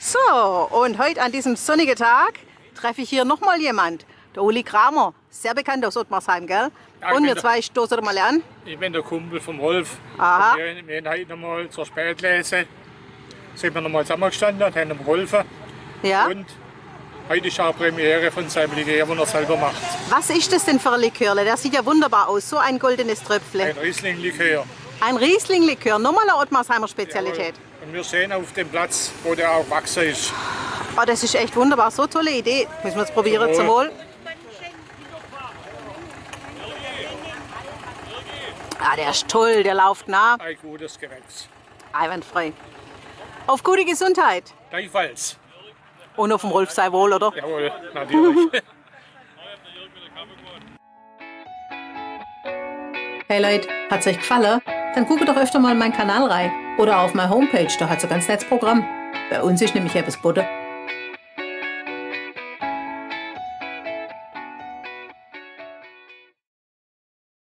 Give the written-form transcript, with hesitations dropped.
So, und heute an diesem sonnigen Tag treffe ich hier nochmal jemand. Der Uli Kramer, sehr bekannt aus Ottmarsheim, gell? Ja, Und wir zwei stoßen mal an. Ich bin der Kumpel vom Rolf. Aha. Wir haben heute nochmal zur Spätlese, sind wir nochmal zusammengestanden und haben ihm geholfen. Ja. Und heute ist auch Premiere von seinem Likör, den er selber macht. Was ist das denn für ein Likörle? Der sieht ja wunderbar aus, so ein goldenes Tröpfle. Ein Riesling-Likör. Ein Riesling-Likör, nochmal eine Ottmarsheimer Spezialität. Und wir sehen auf dem Platz, wo der auch gewachsen ist. Oh, das ist echt wunderbar, so tolle Idee. Müssen wir es probieren, zum Wohl. Ah, der ist toll, der läuft nah. Ein gutes Gewächs. Einwandfrei. Auf gute Gesundheit. Gleichfalls. Und auf dem Rolf sei wohl, oder? Jawohl, natürlich. Hey Leute, hat's euch gefallen? Dann guckt doch öfter mal in meinen Kanal rein. Oder auf meine Homepage, da hat's ein ganz nettes Programm. Bei uns ist nämlich etwas Butter.